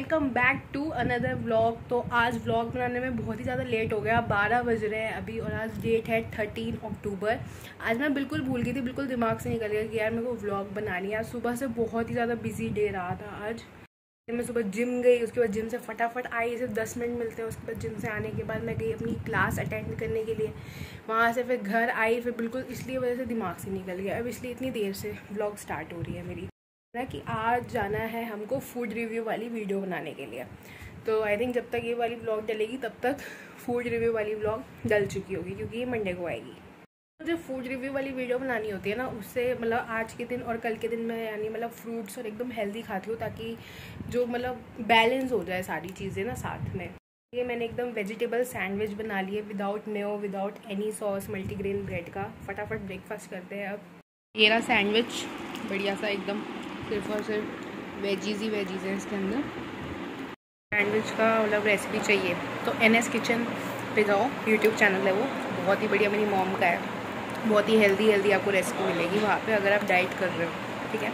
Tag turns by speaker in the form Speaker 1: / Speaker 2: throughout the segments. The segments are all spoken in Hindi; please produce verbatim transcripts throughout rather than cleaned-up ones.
Speaker 1: Welcome back to another vlog. तो आज व्लॉग बनाने में बहुत ही ज़्यादा लेट हो गया, बारह बज रहे हैं अभी और आज डेट है थर्टीन अक्टूबर। आज मैं बिल्कुल भूल गई थी, बिल्कुल दिमाग से निकल गया कि यार मेरे को व्लॉग बनानी है। आज सुबह से बहुत ही ज़्यादा बिजी डे रहा था। आज मैं सुबह जिम गई, उसके बाद जिम से फटाफट आई, सिर्फ दस मिनट मिलते हैं। उसके बाद जिम से आने के बाद मैं गई अपनी क्लास अटेंड करने के लिए, वहाँ से फिर घर आई, फिर बिल्कुल इसलिए वजह से दिमाग से निकल गया। अब इसलिए इतनी देर से व्लॉग स्टार्ट हो रही है मेरी ना कि आज जाना है हमको फूड रिव्यू वाली वीडियो बनाने के लिए। तो आई थिंक जब तक ये वाली व्लॉग डलेगी तब तक फूड रिव्यू वाली व्लॉग डल चुकी होगी, क्योंकि ये मंडे को आएगी। जो फूड रिव्यू वाली वीडियो बनानी होती है ना, उससे मतलब आज के दिन और कल के दिन मैं यानी मतलब फ्रूट्स और एकदम हेल्दी खाती हूँ, ताकि जो मतलब बैलेंस हो जाए सारी चीज़ें ना साथ में। ये मैंने एकदम वेजिटेबल सैंडविच बना लिए without mayo, without any sauce, multigrain bread का। फटाफट ब्रेकफास्ट करते हैं अब। ये रहा सैंडविच, बढ़िया सा एकदम, सिर्फ और सिर्फ वेजीज ही वेजीज हैं इसके अंदर। सैंडविच का मतलब रेसिपी चाहिए तो एन एस किचन पे जाओ, यूट्यूब चैनल है वो, बहुत ही बढ़िया, मेरी मॉम का है। बहुत ही हेल्दी हेल्दी आपको रेसिपी मिलेगी वहाँ पे अगर आप डाइट कर रहे हो, ठीक है।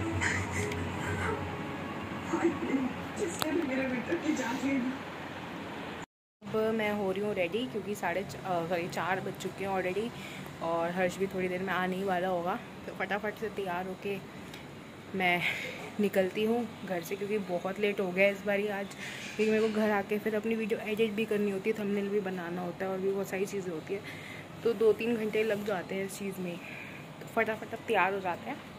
Speaker 1: अब मैं हो रही हूँ रेडी, क्योंकि साढ़े सॉरी चार बज चुके हैं ऑलरेडी और हर्ष भी थोड़ी देर में आने ही वाला होगा। तो फटाफट से तैयार होके मैं निकलती हूँ घर से, क्योंकि बहुत लेट हो गया इस बारी आज। क्योंकि मेरे को घर आके फिर अपनी वीडियो एडिट भी करनी होती है, थंबनेल भी बनाना होता है और भी बहुत सारी चीज़ें होती है, तो दो तीन घंटे लग जाते हैं इस चीज़ में। तो फटाफट अब तैयार हो जाते हैं।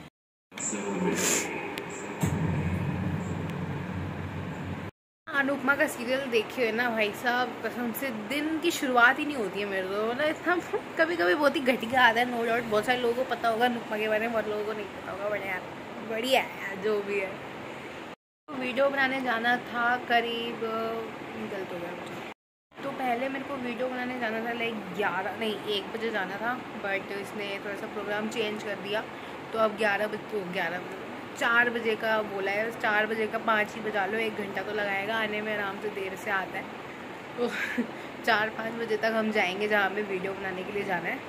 Speaker 1: अनुपमा का सीरियल देखे हुए ना भाई साहब, कसम से दिन की शुरुआत ही नहीं होती है मेरे को। मतलब इतना कभी कभी बहुत ही घटिया आता है, नो डाउट। बहुत सारे लोगों को पता होगा अनुपमा के बारे में, बहुत लोगों को नहीं पता होगा, बढ़िया बढ़िया है जो भी है। वीडियो बनाने जाना था करीब, गलत हो गया मुझे। तो पहले मेरे को वीडियो बनाने जाना था लाइक ग्यारह नहीं एक बजे जाना था, बट इसने थोड़ा सा प्रोग्राम चेंज कर दिया, तो अब ग्यारह बजे ग्यारह बजे चार बजे का बोला है। चार बजे का पाँच ही बजा लो, एक घंटा तो लगाएगा आने में, आराम से देर से आता है। तो चार पाँच बजे तक हम जाएंगे जहाँ हमें वीडियो बनाने के लिए जाना है।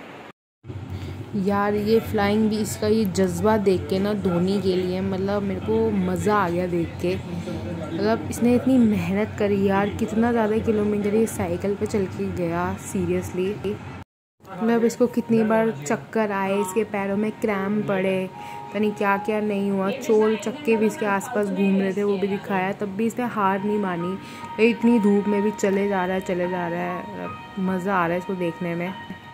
Speaker 1: यार ये फ्लाइंग भी, इसका ये जज्बा देख के ना धोनी के लिए, मतलब मेरे को मज़ा आ गया देख के। मतलब इसने इतनी मेहनत करी यार, कितना ज़्यादा किलोमीटर ये साइकिल पे चल के गया, सीरियसली। मतलब इसको कितनी बार चक्कर आए, इसके पैरों में क्रैम्प पड़े, यानी क्या क्या नहीं हुआ। चोल चक्के भी इसके आसपास घूम रहे थे, वो भी दिखाया, तब भी इसने हार नहीं मानी। इतनी धूप में भी चले जा रहा है चले जा रहा है, मज़ा आ रहा है इसको देखने में।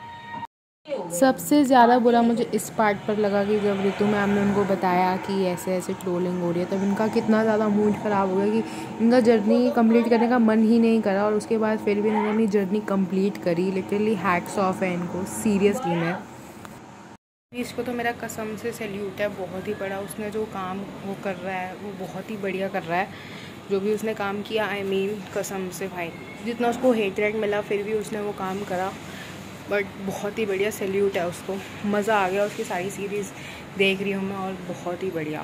Speaker 1: सबसे ज़्यादा बुरा मुझे इस पार्ट पर लगा कि जब रितु मैम ने उनको बताया कि ऐसे ऐसे ट्रोलिंग हो रही है, तब इनका कितना ज़्यादा मूड ख़राब हो गया कि इनका जर्नी कंप्लीट करने का मन ही नहीं करा, और उसके बाद फिर भी इन्होंने अपनी जर्नी कंप्लीट करी। लिटरली हैट्स ऑफ है इनको, सीरियसली। मैं इसको तो मेरा कसम से सैल्यूट है, बहुत ही बड़ा। उसने जो काम वो कर रहा है वो बहुत ही बढ़िया कर रहा है, जो भी उसने काम किया। आई मीन कसम से भाई, जितना उसको हेट रेट मिला फिर भी उसने वो काम करा, बट बहुत ही बढ़िया, सैल्यूट है उसको। मज़ा आ गया, उसकी सारी सीरीज़ देख रही हूँ मैं और बहुत ही बढ़िया।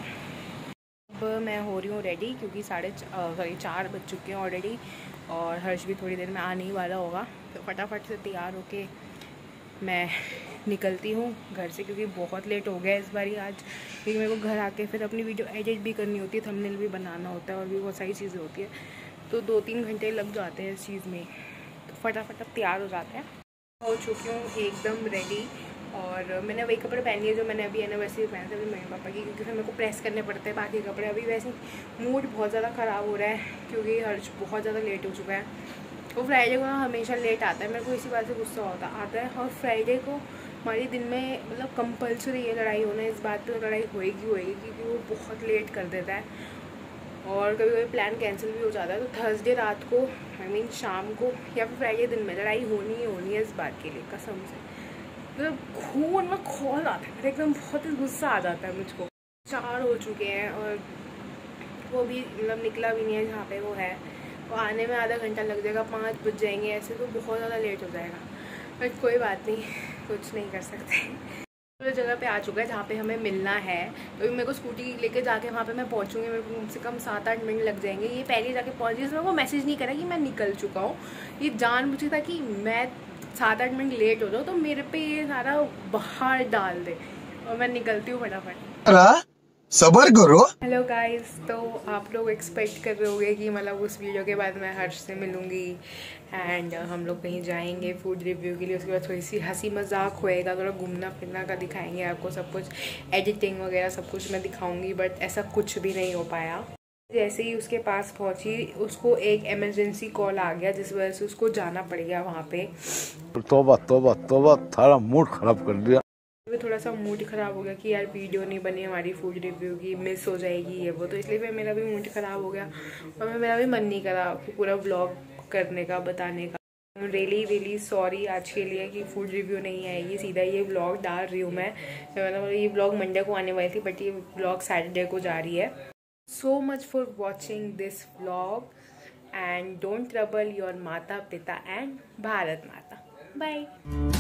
Speaker 1: अब मैं हो रही हूँ रेडी, क्योंकि साढ़े सॉरी चार बज चुके हैं ऑलरेडी और हर्ष भी थोड़ी देर में आने ही वाला होगा। तो फटाफट से तैयार होके मैं निकलती हूँ घर से, क्योंकि बहुत लेट हो गया इस बारी आज। क्योंकि मेरे को घर आके फिर अपनी वीडियो एडिट भी करनी होती है, थंबनेल भी बनाना होता है और भी बहुत सारी चीज़ें होती है, तो दो तीन घंटे लग जाते हैं इस चीज़ में। तो फटाफट अब तैयार हो जाते हैं। हो चुकी हूँ एकदम रेडी, और मैंने वही कपड़े पहन लिए जो मैंने अभी एनिवर्सरी पहने थे अभी मम्मी पापा की, क्योंकि फिर मेरे को प्रेस करने पड़ते हैं बाकी कपड़े। अभी वैसे मूड बहुत ज़्यादा ख़राब हो रहा है, क्योंकि हर्ष बहुत ज़्यादा लेट हो चुका है। वो फ्राइडे को हमेशा लेट आता है, मेरे को इसी बात से गुस्सा होता आता है। और फ्राइडे को हमारे दिन में मतलब कंपल्सरी ये लड़ाई होना, इस बात पर लड़ाई होएगी होएगी क्योंकि वो बहुत लेट कर देता है और कभी कभी प्लान कैंसिल भी हो जाता है। तो थर्सडे रात को, आई मीन शाम को, या फिर फ्राइडे दिन में लड़ाई होनी ही होनी है इस बात के लिए, कसम से। मतलब खून में खोल आता है, एकदम बहुत ही गुस्सा आ जाता है मुझको। चार हो चुके हैं और वो भी मतलब निकला भी नहीं है जहाँ पे वो है, वो आने में आधा घंटा लग जाएगा, पाँच बज जाएंगे, ऐसे तो बहुत ज़्यादा लेट हो जाएगा। बट कोई बात नहीं, कुछ नहीं कर सकते। तो जगह पे आ चुका है जहाँ पे हमें मिलना है, तो मेरे को स्कूटी लेके जाके वहाँ पे मैं पहुँचूँगी। मेरे को कम से कम सात आठ मिनट लग जाएंगे। ये पहले जाके पहुँच गई, मेरे को मैसेज नहीं करा कि मैं निकल चुका हूँ। ये जान बुझे था कि मैं सात आठ मिनट लेट हो जाऊँ तो मेरे पे ये सारा बाहर डाल दे, और मैं निकलती हूँ फटाफट।
Speaker 2: सबर करो।
Speaker 1: हेलो गाइस, तो आप लोग एक्सपेक्ट कर रहे होंगे कि मतलब उस वीडियो के बाद मैं हर्ष से मिलूँगी एंड हम लोग कहीं जाएंगे फूड रिव्यू के लिए। उसके बाद थोड़ी सी हंसी मजाक होएगा, थोड़ा घूमना फिरना का दिखाएंगे आपको, सब कुछ एडिटिंग वगैरह सब कुछ मैं दिखाऊंगी, बट ऐसा कुछ भी नहीं हो पाया। जैसे ही उसके पास पहुंची, उसको एक इमरजेंसी कॉल आ गया जिस वजह से उसको जाना पड़ गया वहाँ पे।
Speaker 3: तोबा तोबा तोबा, थारा मूड खराब कर दिया।
Speaker 1: थोड़ा सा मूड ख़राब हो गया कि यार वीडियो नहीं बनी हमारी फूड रिव्यू की, मिस हो जाएगी ये वो, तो इसलिए फिर मेरा भी मूड ख़राब हो गया और मैं मेरा भी मन नहीं करा कि पूरा व्लॉग करने का, बताने का। रियली रियली सॉरी आज के लिए कि फूड रिव्यू नहीं आएगी, सीधा ये व्लॉग डाल रही हूँ मैं। मतलब ये व्लॉग मंडे को आने वाली थी बट ये व्लॉग सैटरडे को जा रही है। So much for watching this vlog and don't trouble your माता पिता एंड भारत माता। बाय।